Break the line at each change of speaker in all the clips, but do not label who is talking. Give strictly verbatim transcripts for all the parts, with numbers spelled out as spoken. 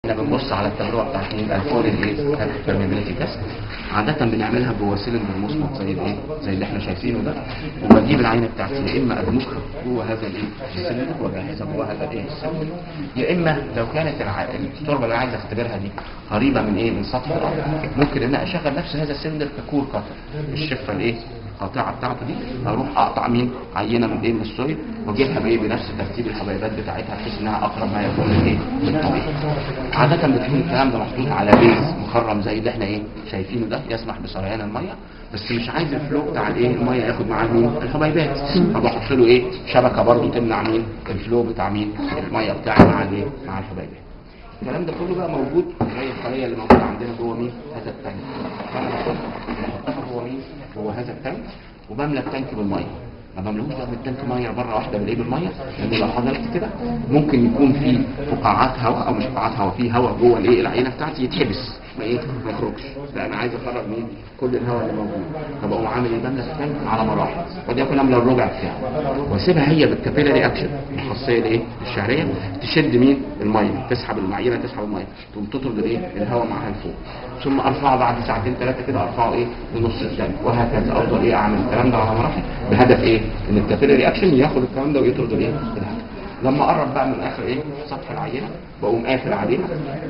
احنا بنبص على التجربه بتاعت مين؟ الفورين ايه؟ بيرميبيليتي تيست. عاده بنعملها جوه سيلندر مصمت زي الايه؟ زي اللي احنا شايفينه ده، وبجيب العينه بتاعتي يا اما ادمجها جوه هذا الايه؟ السيلندر واجهزها جوه هذا الايه؟ السيلندر، يا اما لو كانت الع... التربه اللي انا عايز اختبرها دي قريبه من ايه؟ من سطح الارض، ممكن ان انا اشغل نفس هذا السيلندر ككور كاتر، الشفه الايه؟ القاطعه بتاعته دي، اروح اقطع مين؟ عينه من ايه؟ من السويل، واجيبها بايه؟ بنفس ترتيب الحبيبات بتاعتها بحيث انها اقرب ما يكون للايه؟ للطبيعي. عاده بتكون الكلام ده محطوط على بيز مخرم زي اللي احنا ايه؟ شايفينه ده، يسمح بسريان الميه، بس مش عايز الفلو بتاع الايه؟ الميه ياخد معاه مين؟ الحبيبات، فبحط له ايه؟ شبكه برضه تمنع مين؟ الفلو بتاع مين؟ الميه بتاعي مع الايه؟ مع الحبيبات. الكلام ده كله بقى موجود زي الخليه اللي موجوده عندنا جوه مين؟ هذا التانك. فانا بحطها جوه مين؟ جوه هذا التانك، وبملى التانك بالميه. ما بملوش بقى من التانك ميه مره واحده بالايه؟ بالميه، لان لو حضرت كده ممكن يكون في فقاعات هواء او مش فقاعات هواء، في هواء جوه الايه؟ العينه بتاعتي يتحبس، ما ايه؟ ما يخرجش. لا انا عايز اخرج مين؟ كل الهواء اللي موجود، فبقوم عامل ايه؟ بملى التانك على مراحل، ودي املى الربع بتاعه، واسيبها هي بالكابيلاري اكشن، الخاصيه الايه؟ الشعريه، تشد مين؟ الميه، تسحب المعينه، تسحب الميه، تقوم تطرد الايه؟ الهواء معاها لفوق، ثم ارفعه بعد ساعتين ثلاثه كده، ارفعه ايه؟ لنص التانك، وهكذا. افضل ايه؟ اعمل الكلام ده على مراحل بهدف ايه؟ ان الكابيلاري اكشن ياخد الكلام ده ويطرد الايه؟ الهواء. لما قرب بقى من اخر ايه؟ سطح العينه، بقوم قافل عليها،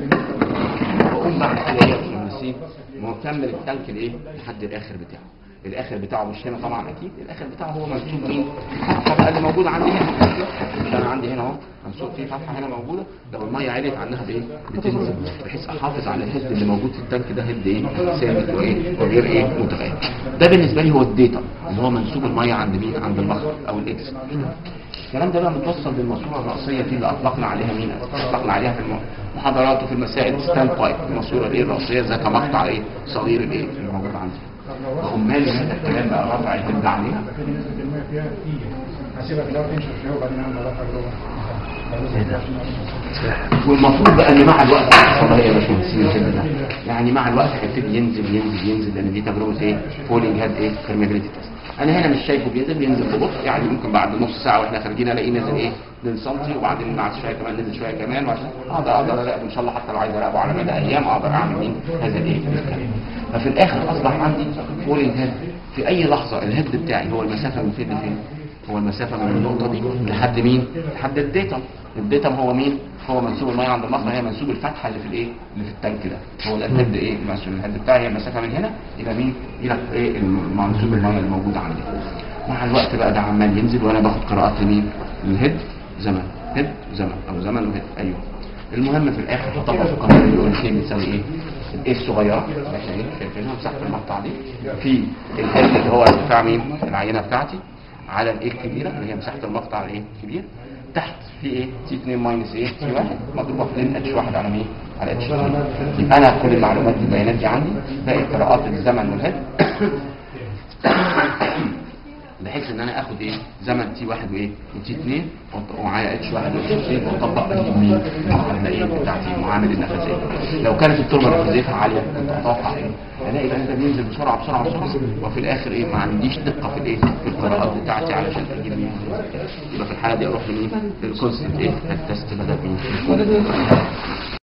واقوم بعد كده ايه؟ النسيج مكمل التانك الايه؟ لحد الاخر بتاعه. الاخر بتاعه مش هنا طبعا، اكيد الاخر بتاعه هو منسوب مين؟ الفتحه بقى اللي موجوده عندي هنا. انا عندي هنا اهو منسوب فيه فتحه هنا موجوده، لو الميه علت عنها بايه؟ بتنزل، بحيث احافظ على الهيد اللي موجود في التانك ده، هيد ايه؟ ثابت وايه؟ وغير ايه؟ متغير. ده بالنسبه لي هو الداتا اللي هو منسوب الميه عند مين؟ عند المخرج او الاكس. الكلام ده بقى متوصل بالماسوره الراسيه دي اللي اطلقنا عليها مين؟ اطلقنا عليها في المحاضرات وفي المسائل ستاند بايب، الماسوره الايه؟ الراسيه زي كمقطع ايه؟ صغير الايه؟ اللي موجود عندي. بقوم مالي هذا الكلام بقى رافع الهد عليها، والمفروض بقى ان مع الوقت الصلاحيه يا باشمهندسين الهد ده يعني مع الوقت هيبتدي ينزل ينزل ينزل، لان دي تجربه ايه؟ فولينج هيد ايه؟ بيرميبيليتي تيست. انا هنا مش شايفه بينزل، بينزل ببطء، يعني ممكن بعد نص ساعه واحنا خارجين الاقيه نزل ايه؟ للسنتي، وبعدين بعد شويه كمان نزل شويه كمان، وعشان اقدر اقدر اراقبه ان شاء الله، حتى لو عايز اراقبه على مدى ايام اقدر اعمل مين؟ هذا الايه؟ ففي الاخر اصبح عندي فولينج هيد في اي لحظه الهيد بتاعي هو المسافه من فين لفين؟ هو المسافه من النقطه دي لحد مين؟ لحد الديتم. الديتم هو مين؟ هو منسوب الميه عند المخرج، هي منسوب الفتحه اللي في الايه؟ اللي في التانك ده، هو ده الهيد ايه؟ المنسوب الهيد بتاعي هي المسافه من هنا الى مين؟ الى ايه؟ منسوب الميه اللي موجود عندي. مع الوقت بقى ده عمال ينزل، وانا باخد قراءات لمين؟ للهيد زمن، هيد زمن، او زمن وهيد. ايوه. المهم في الاخر هطبق في القانون اللي يقول الاثنين بتساوي ايه؟ الايه الصغيره اللي احنا ايه؟ شايفينها مساحه المقطع دي في الهيد اللي هو ارتفاع مين؟ العينه بتاعتي، على الايه الكبيره اللي هي مساحه المقطع الايه؟ الكبير، تحت في ايه؟ تي اتنين ماينس ايه؟ تي واحد مضروبه في اتنين اتش واحد على مين؟ على اتش اتنين. يبقى انا كل المعلومات دي البيانات دي عندي، باقي قراءات الزمن والهيد، بحيث ان انا اخد ايه؟ زمن تي واحد وايه؟ وتي اتنين، ومعايا اتش واحد واتش اتنين، واطبق بقى مين؟ المعادله بتاعتي معامل النفاذيه. لو كانت التربه نفاذيتها عاليه كنت اتوقع ايه؟ الاقي بقى ده بينزل بسرعه بسرعه بسرعه، وفي الاخر ايه؟ ما عنديش دقه في الايه؟ في القراءات بتاعتي علشان اجيب مين؟ يبقى في الحاله دي اروح لمين؟ للكونستنت ايه؟ التست بدل مين؟